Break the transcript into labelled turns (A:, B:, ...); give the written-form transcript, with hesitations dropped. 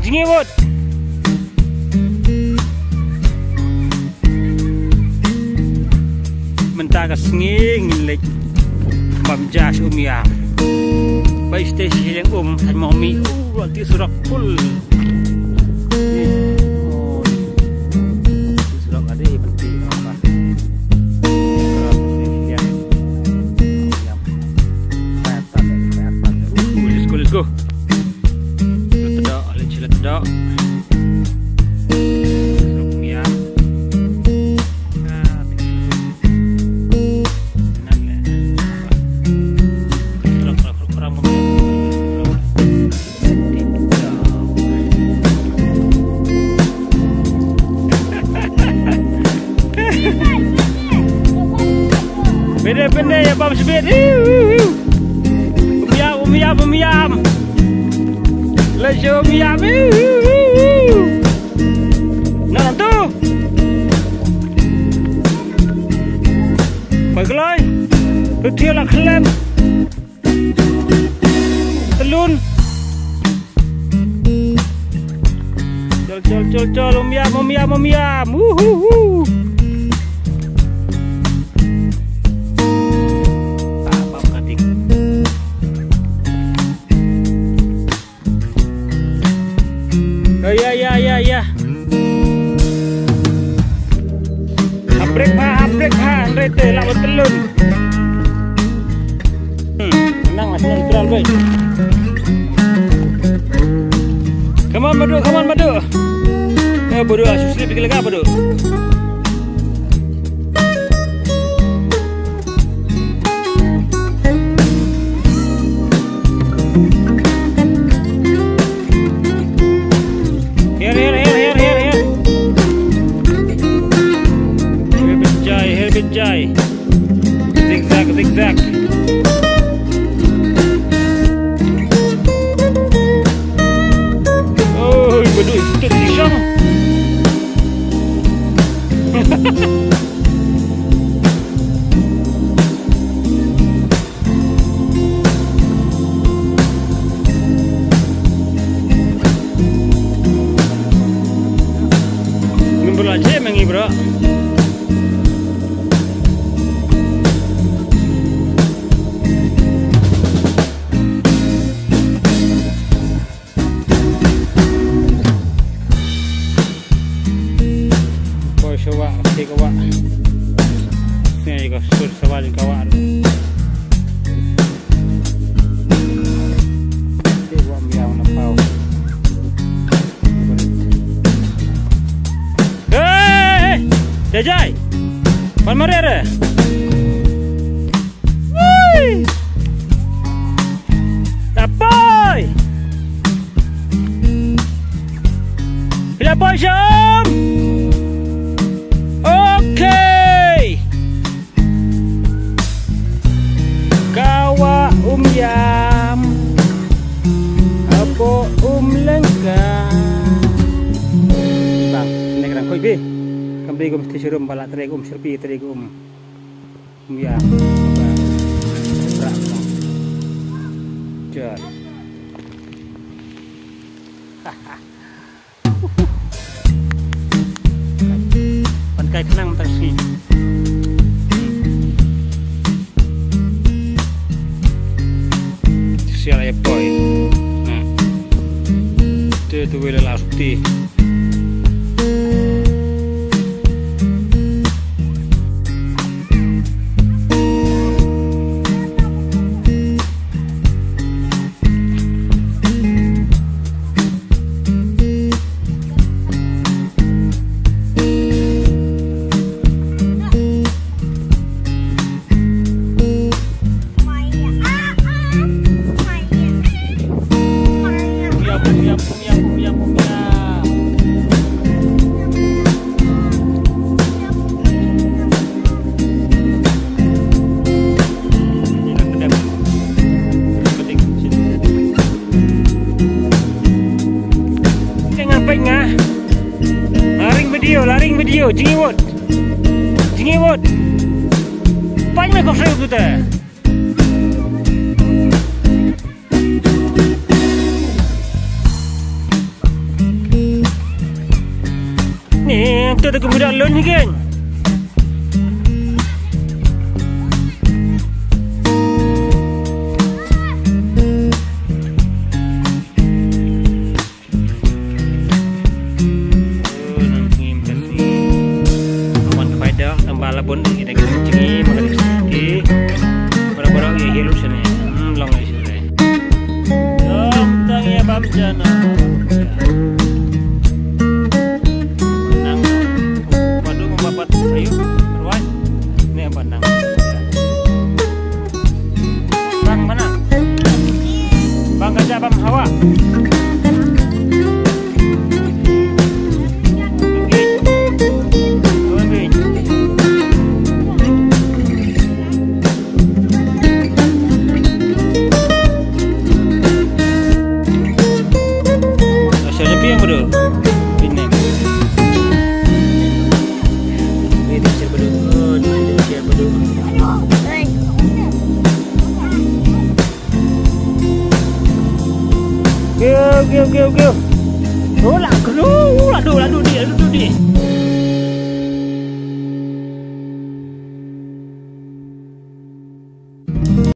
A: Jingewot. Mentaga senging lek bamjas ya. Baik stasi yang tan mau mi roti surak full. Surak ada penting apa. Let's go. Dok. Beda-beda ya Bang Sebet. Umiam. Let's show me up. Nah tu. Baiklah. Betul klem. Telun. Jol umiam. Ya. Habrek ha, rete lawan telun. Menang mas natural boy. Come on Badu. Badu susli pikir lega Badu. Jai. Zigzag. Oh, Badu itu disang. Membel aja mengi bro. Kawak ni juga sur sawal kawak dewa miau napau. Jajai palmarere tapoy bila boy syam. Yam apo lengka bang negrang koi be kambri gum stiserum bala tere gum serpi tere gum yam bang jar pan kai tenang terus ni. Siapa ya boy? Nah, itu boleh langsung di. Laring video, Jingewot, banyak kau frame tu teh. tu tak mudah lon ni kan. Balabon kita kencing mengalir sedikit barang-barang yang hilang sana long lagi sore tang ya bam jana menang padu membabat ayo ruan ni apa nang bang mana bang gajah bam hawa yang betul ini siapa betul siapa betul kêu oh là ladu dia